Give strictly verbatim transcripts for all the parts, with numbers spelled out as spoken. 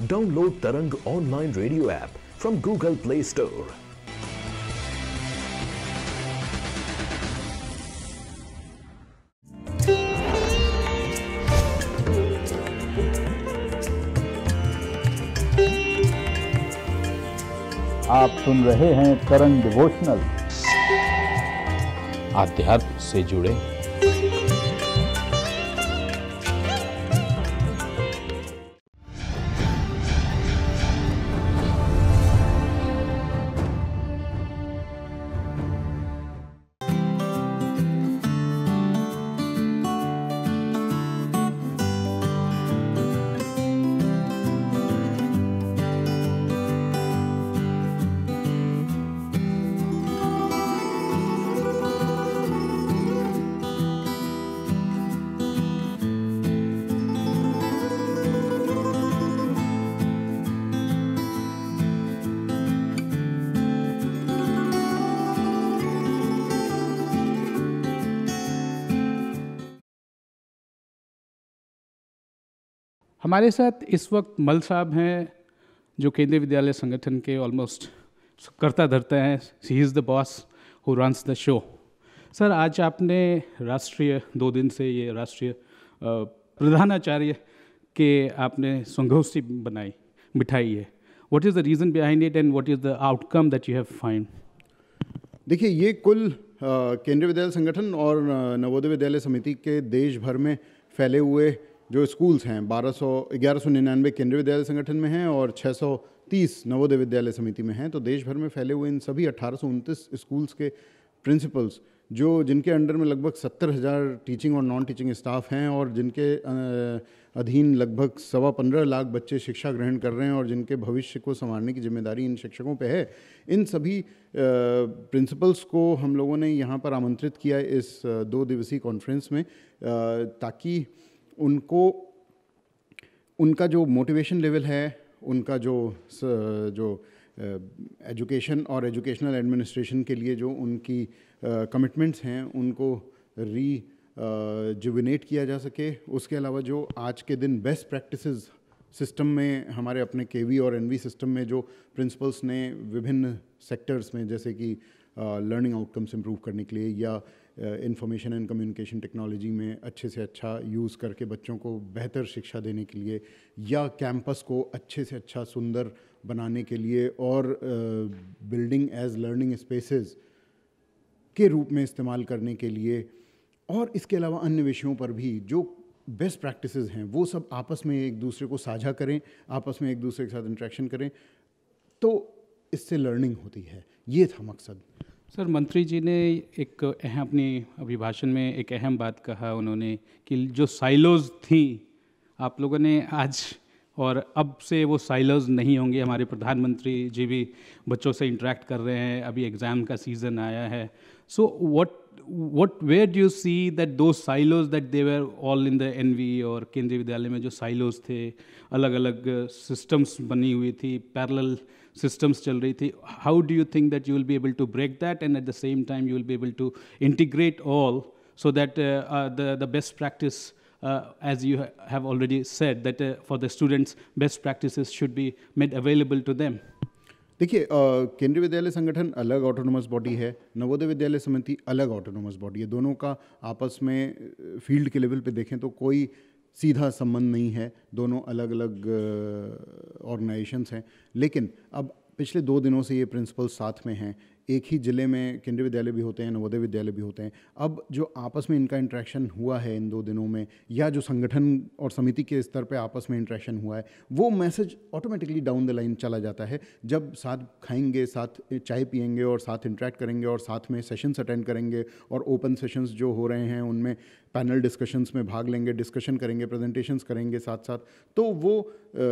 Download Tarang online radio app from Google Play Store. आप सुन रहे हैं तरंग डिवोशनल, आध्यात्म से जुड़े। हमारे साथ इस वक्त मल साहब हैं, जो केंद्रीय विद्यालय संगठन के ऑलमोस्ट करता धरता हैं। He is the boss who runs the show. Sir, आज आपने राष्ट्रीय दो दिन से ये राष्ट्रीय प्रधानाचार्य के आपने संगोष्ठी बनाई बिठाई है। What is the reason behind it and what is the outcome that you have find? देखिए, ये कुल केंद्रीय विद्यालय संगठन और नवोदय विद्यालय समिति के देश भर में फैले हुए जो स्कूल्स हैं, बारह सौ ग्यारह सौ निन्यानवे केंद्रीय विद्यालय संगठन में हैं और छः सौ तीस नवोदय विद्यालय समिति में हैं। तो देश भर में फैले हुए इन सभी अठारह सौ उनतीस स्कूल्स के प्रिंसिपल्स, जो जिनके अंडर में लगभग सत्तर हज़ार टीचिंग और नॉन टीचिंग स्टाफ हैं और जिनके अधीन लगभग सवा पंद्रह लाख बच्चे शिक्षा ग्रहण कर रहे हैं और जिनके भविष्य को संवारने की जिम्मेदारी इन शिक्षकों पे है, इन सभी प्रिंसिपल्स को हम लोगों ने यहाँ पर आमंत्रित किया इस दो दिवसीय कॉन्फ्रेंस में, ताकि उनको उनका जो मोटिवेशन लेवल है, उनका जो जो एजुकेशन और एजुकेशनल एडमिनिस्ट्रेशन के लिए जो उनकी कमिटमेंट्स हैं, उनको री जुविनेट किया जा सके। उसके अलावा जो आज के दिन बेस्ट प्रैक्टिसेस सिस्टम में, हमारे अपने केवी और एनवी सिस्टम में जो प्रिंसिपल्स ने विभिन्न सेक्टर्स में, जैसे कि लर्निंग आउटकम्स इम्प्रूव करने के लिए या इंफॉर्मेशन एंड कम्युनिकेशन टेक्नोलॉजी में अच्छे से अच्छा यूज़ करके बच्चों को बेहतर शिक्षा देने के लिए, या कैंपस को अच्छे से अच्छा सुंदर बनाने के लिए और बिल्डिंग एज लर्निंग स्पेसेस के रूप में इस्तेमाल करने के लिए, और इसके अलावा अन्य विषयों पर भी जो बेस्ट प्रैक्टिसेस हैं वो सब आपस में एक दूसरे को साझा करें, आपस में एक दूसरे के साथ इंटरेक्शन करें, तो इससे लर्निंग होती है। ये था मकसद। सर, मंत्री जी ने एक अहम अपनी अभिभाषण में एक अहम बात कहा उन्होंने कि जो साइलोज थी, आप लोगों ने आज और अब से वो साइलोज नहीं होंगे। हमारे प्रधानमंत्री जी भी बच्चों से इंटरेक्ट कर रहे हैं, अभी एग्ज़ाम का सीज़न आया है। So what what where do you see that two silos that they were all in the NV और केंद्रीय विद्यालय में जो साइलोज थे, अलग अलग सिस्टम्स बनी हुई थी, पैरेलल systems चल रही थी, how do you think that you will be able to break that and at the same time you will be able to integrate all so that uh, uh, the the best practice, uh, as you ha- have already said, that uh, for the students best practices should be made available to them? देखिए, केंद्रीय विद्यालय संगठन अलग autonomous body है, नवोदय विद्यालय समिति अलग autonomous body है। दोनों का आपस में फील्ड के लेवल पे देखें तो कोई सीधा संबंध नहीं है, दोनों अलग अलग ऑर्गेनाइजेशंस हैं। लेकिन अब पिछले दो दिनों से ये प्रिंसिपल साथ में हैं, एक ही ज़िले में केंद्रीय विद्यालय भी होते हैं, नवोदय विद्यालय भी होते हैं। अब जो आपस में इनका इंटरेक्शन हुआ है इन दो दिनों में, या जो संगठन और समिति के स्तर पे आपस में इंटरेक्शन हुआ है, वो message automatically down the line चला जाता है। जब साथ खाएंगे, साथ चाय पियेंगे और साथ इंटरेक्ट करेंगे और साथ में सेशंस अटेंड करेंगे और ओपन सेशंस जो हो रहे हैं उनमें पैनल डिस्कशंस में भाग लेंगे, डिस्कशन करेंगे, प्रेजेंटेशंस करेंगे साथ साथ, तो वो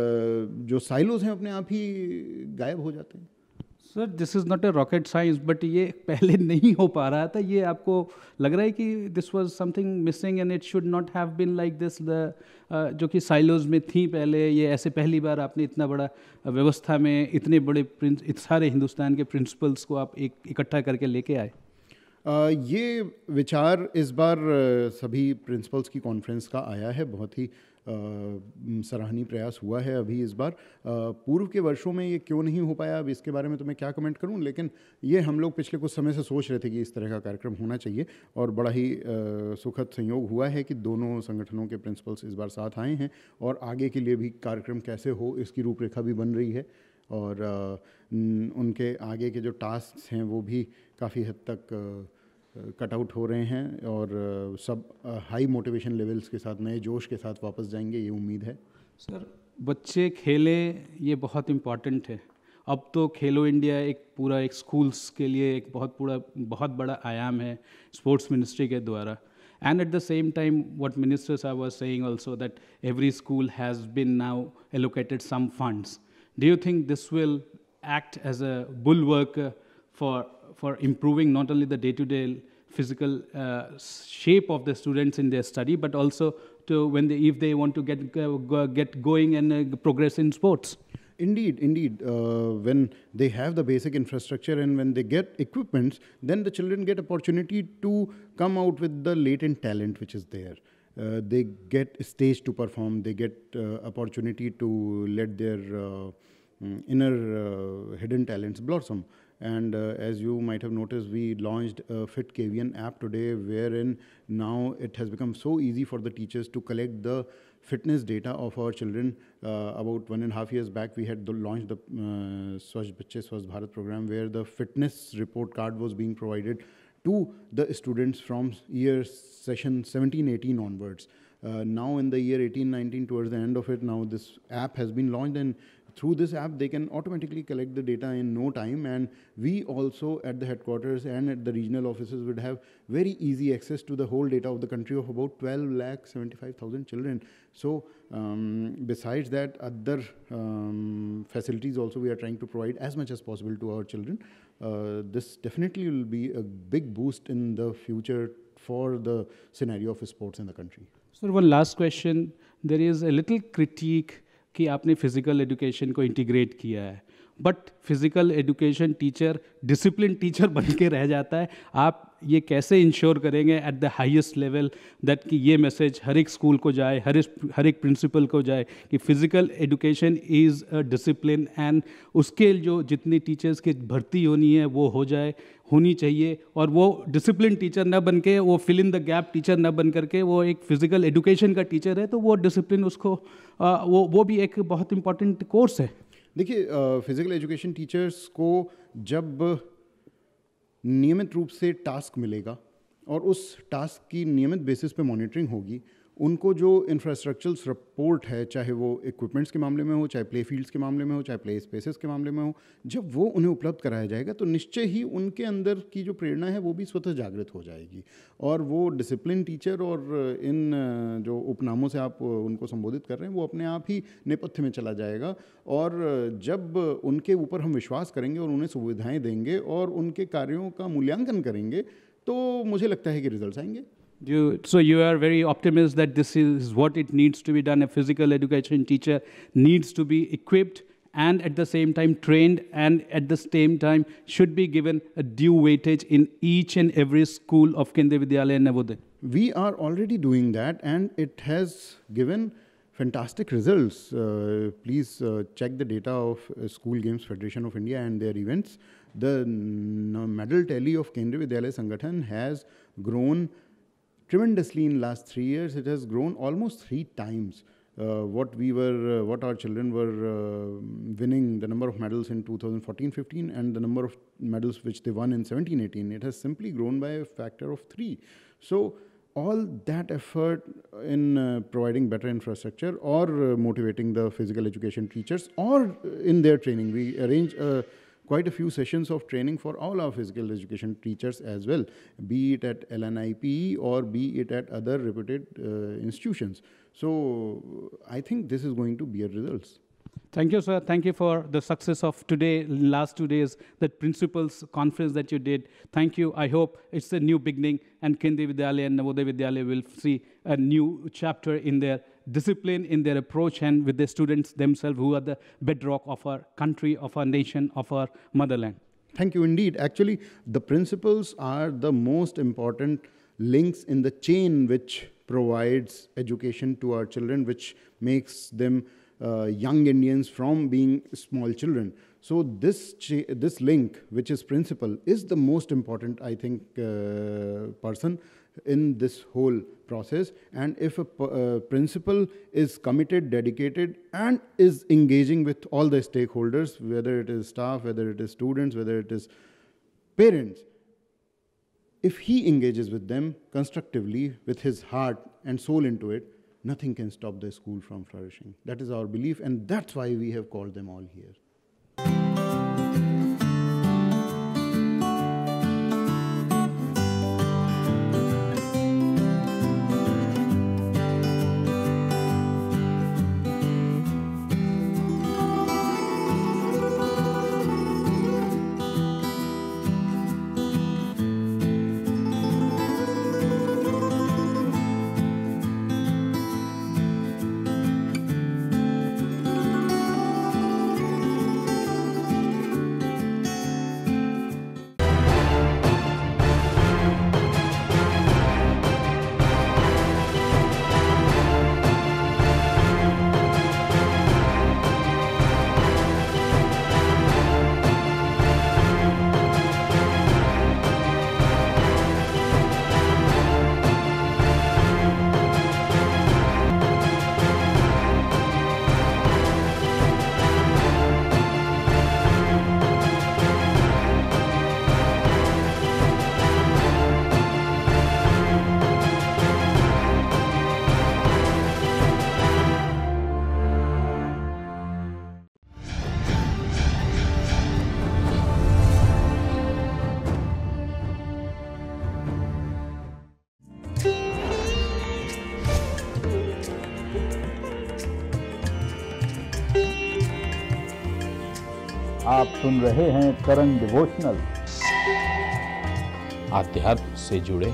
जो साइलोज हैं अपने आप ही गायब हो जाते हैं। Sir, this is not a rocket science, but ये पहले नहीं हो पा रहा था। ये आपको लग रहा है कि this was something missing and it should not have been like this, the जो कि साइलोज में थी पहले, ये ऐसे पहली बार आपने इतना बड़ा व्यवस्था में इतने बड़े सारे हिंदुस्तान के प्रिंसिपल्स को आप एक इकट्ठा करके लेके आए? आ, ये विचार इस बार आ, सभी प्रिंसिपल्स की कॉन्फ्रेंस का आया है, बहुत ही सराहनीय प्रयास हुआ है अभी इस बार। पूर्व के वर्षों में ये क्यों नहीं हो पाया, अब इसके बारे में तो मैं क्या कमेंट करूं, लेकिन ये हम लोग पिछले कुछ समय से सोच रहे थे कि इस तरह का कार्यक्रम होना चाहिए और बड़ा ही सुखद संयोग हुआ है कि दोनों संगठनों के प्रिंसिपल्स इस बार साथ आए हैं और आगे के लिए भी कार्यक्रम कैसे हो इसकी रूपरेखा भी बन रही है और उनके आगे के जो टास्क हैं वो भी काफ़ी हद तक कट आउट हो रहे हैं और सब हाई मोटिवेशन लेवल्स के साथ, नए जोश के साथ वापस जाएंगे, ये उम्मीद है। सर, बच्चे खेले ये बहुत इम्पॉर्टेंट है। अब तो खेलो इंडिया एक पूरा एक स्कूल्स के लिए एक बहुत पूरा बहुत बड़ा आयाम है स्पोर्ट्स मिनिस्ट्री के द्वारा। And at the same time, what Minister Sir was saying also that every school has been now allocated some funds. Do you think this will act as a bulwark uh, for for improving not only the day-to-day physical uh, shape of the students in their study, but also to when they, if they want to get uh, get going and uh, progress in sports? Indeed, indeed. Uh, when they have the basic infrastructure and when they get equipments, then the children get opportunity to come out with the latent talent which is there. Uh, they get stage to perform. They get uh, opportunity to let their uh, inner uh, hidden talents blossom. And uh, as you might have noticed, we launched a Fit K V N app today, wherein now it has become so easy for the teachers to collect the fitness data of our children. Uh, about one and a half years back, we had the, launched the uh, Swachh Bachche Swachh Bharat program, where the fitness report card was being provided to the students from year session seventeen eighteen onwards. Uh, now in the year eighteen nineteen, towards the end of it, now this app has been launched, and through this app, they can automatically collect the data in no time, and we also at the headquarters and at the regional offices would have very easy access to the whole data of the country of about twelve lakh seventy-five thousand children. So um, besides that, other um, facilities also we are trying to provide as much as possible to our children. Uh, this definitely will be a big boost in the future for the scenario of sports in the country. Sir, one last question. There is a little critique कि आपने physical education को integrate किया है, but physical education teacher discipline teacher बन के रह जाता है। आप ये कैसे इंश्योर करेंगे at the highest level that कि ये मैसेज हर एक स्कूल को जाए, हर एक हर एक प्रिंसिपल को जाए कि physical education is a discipline and उसके जो जितनी टीचर्स की भर्ती होनी है वो हो जाए होनी चाहिए, और वो डिसिप्लिन टीचर ना बन के वो fill in the gap teacher ना बन करके वो एक फिजिकल एजुकेशन का टीचर है, तो वो डिसिप्लिन उसको आ, वो वो भी एक बहुत इंपॉर्टेंट कोर्स है। देखिए, फिजिकल एजुकेशन टीचर्स को जब नियमित रूप से टास्क मिलेगा और उस टास्क की नियमित बेसिस पे मॉनिटरिंग होगी, उनको जो इंफ्रास्ट्रक्चरल सपोर्ट है, चाहे वो इक्विपमेंट्स के मामले में हो, चाहे प्ले फील्ड्स के मामले में हो, चाहे प्ले स्पेसेस के मामले में हो, जब वो उन्हें उपलब्ध कराया जाएगा तो निश्चय ही उनके अंदर की जो प्रेरणा है वो भी स्वतः जागृत हो जाएगी और वो डिसिप्लिन टीचर और इन जो उपनामों से आप उनको संबोधित कर रहे हैं वो अपने आप ही नेपथ्य में चला जाएगा। और जब उनके ऊपर हम विश्वास करेंगे और उन्हें सुविधाएँ देंगे और उनके कार्यों का मूल्यांकन करेंगे तो मुझे लगता है कि रिजल्ट आएंगे। You, so you are very optimistic that this is what it needs to be done. A physical education teacher needs to be equipped and at the same time trained, and at the same time should be given a due weightage in each and every school of Kendriya Vidhyalaya and Navodaya. We are already doing that and it has given fantastic results. Uh, please uh, check the data of uh, School Games Federation of India and their events. The n- medal tally of Kendriya Vidhyalaya Sangathan has grown tremendously in last three years. It has grown almost three times. Uh, what we were, uh, what our children were uh, winning, the number of medals in two thousand fourteen fifteen and the number of medals which they won in seventeen eighteen, it has simply grown by a factor of three. So all that effort in uh, providing better infrastructure or uh, motivating the physical education teachers or in their training, we arrange a quite a few sessions of training for all our physical education teachers as well, be it at L N I P E or be it at other reputed uh, institutions. So I think this is going to bear results. Thank you, sir. Thank you for the success of today, last two days, that principals conference that you did. Thank you. I hope it's a new beginning and Kendriya Vidhyalaya and Navodaya Vidyalaya will see a new chapter in their discipline, in their approach, and with the students themselves who are the bedrock of our country, of our nation, of our motherland. Thank you indeed. Actually, the principals are the most important links in the chain which provides education to our children, which makes them uh, young Indians from being small children. So this cha- this link, which is principal, is the most important, I think, uh, person in this whole process. And if a p- uh, principal is committed, dedicated, and is engaging with all the stakeholders, whether it is staff, whether it is students, whether it is parents, if he engages with them constructively, with his heart and soul into it, nothing can stop the school from flourishing. That is our belief, and that's why we have called them all here. आप सुन रहे हैं तरंग devotional, आध्यात्म से जुड़े।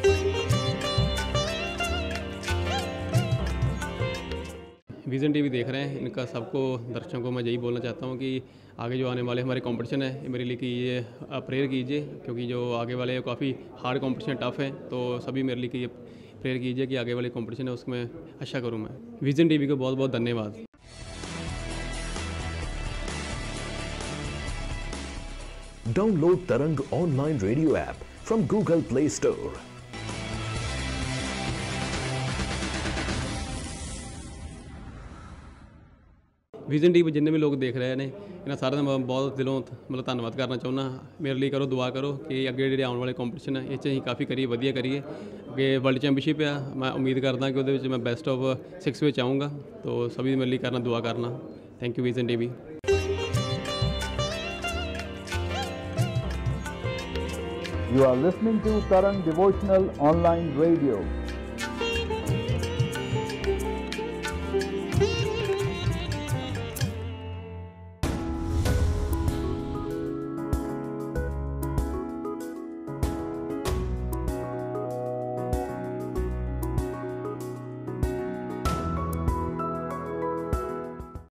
Vision TV देख रहे हैं, इनका सबको दर्शकों को मैं यही बोलना चाहता हूँ कि आगे जो आने वाले हमारे कंपटीशन है, मेरे लिए कि ये प्रेयर कीजिए, क्योंकि जो आगे वाले काफ़ी हार्ड कंपटीशन, टफ है, तो सभी मेरे लिए कि ये प्रेयर कीजिए कि आगे वाले कंपटीशन है उसमें अच्छा करूँ मैं। विज़न टीवी को बहुत बहुत धन्यवाद। Download Tarang online radio app from Google Play Store. Vision TV जिन्ने भी लोग देख रहे ने, इन्हां सारिਆਂ ਦਾ ਮੈਂ ਬਹੁਤ ਦਿਲੋਂ ਮਤਲਬ ਧੰਨਵਾਦ ਕਰਨਾ ਚਾਹੁੰਦਾ। ਮੇਰੇ ਲਈ ਕਰੋ ਦੁਆ ਕਰੋ ਕਿ ਅੱਗੇ ਜਿਹੜੇ ਆਉਣ ਵਾਲੇ ਕੰਪੀਟੀਸ਼ਨ ਹੈ ਇਹ 'ਚ ਅਸੀਂ ਕਾਫੀ ਕਰੀਏ, ਵਧੀਆ ਕਰੀਏ। ਅੱਗੇ ਵਰਲਡ ਚੈਂਪੀਅਨਸ਼ਿਪ ਆ, ਮੈਂ ਉਮੀਦ ਕਰਦਾ ਕਿ ਉਹਦੇ ਵਿੱਚ ਮੈਂ ਬੈਸਟ ਆਫ ਸਿਕਸ ਵਿੱਚ ਆਊਂਗਾ। तो सभी मेरे लिए करना, दुआ करना। Thank you vision TV. You are listening to Tarang Devotional Online Radio.